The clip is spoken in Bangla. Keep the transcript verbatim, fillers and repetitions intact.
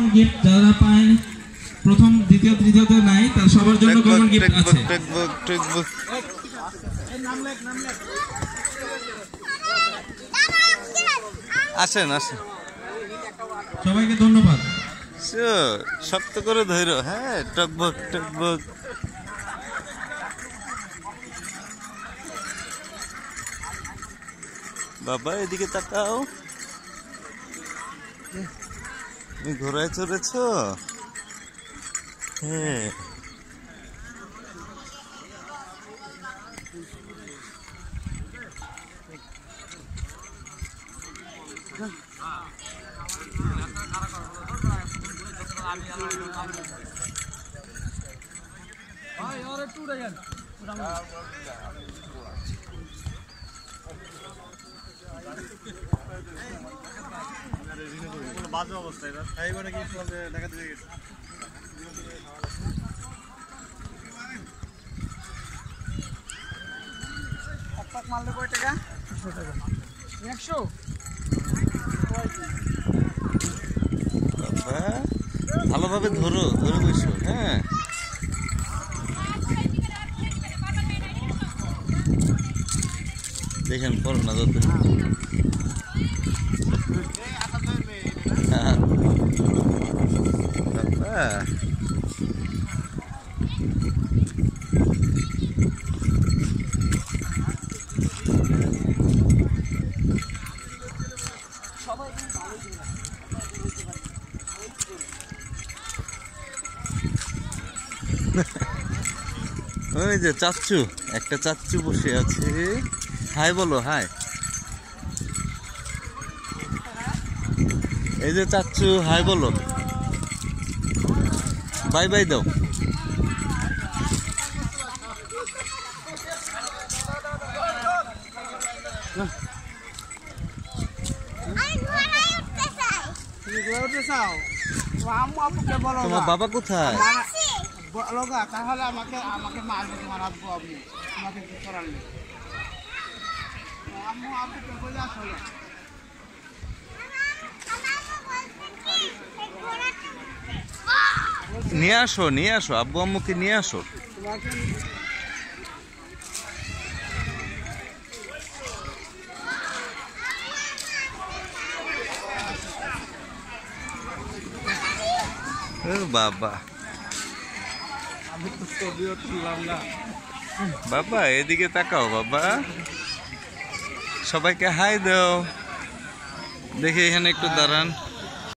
গিফট যারা পায় প্রথম দ্বিতীয় তৃতীয়তে নাই তার সবার জন্য কমন গিফট আছে। টেকবুক টেকবুক আসেন আসেন সবাইকে ধন্যবাদ। শক্ত করে ধরো। হ্যাঁ টকবক টকবক বাবা এদিকে তাকাও। তুমি ঘোড়ায় চড়েছ? হ্যাঁ বাজে অবস্থা এটা এইবারে কি চলবে দেখা দিয়ে গেছে। এক মারলে কয় টাকা? একশো টাকা। একশো ভালোভাবে ধরো ধরে বসো। হ্যাঁ দেখেন পর না যত ওই যে চাচ্চু একটা চাচ্চু বসে আছে। হাই বলো হাই। এই যে চাচ্চু হাই বলো। বাই বাই দাও। তোমার বাবা কোথায়? তাহলে আমাকে আমাকে মারবে তোমার আব্বু আপনি আমাকে কি করার নেই। আম্মু আব্বুকে বলে আসলে নিয়ে আসো নিয়ে আসো আব্বু আম্মুকে নিয়ে আসো। বাবা বাবা এদিকে তাকাও বাবা। সবাইকে হাই দাও। দেখি এখানে একটু দাঁড়ান।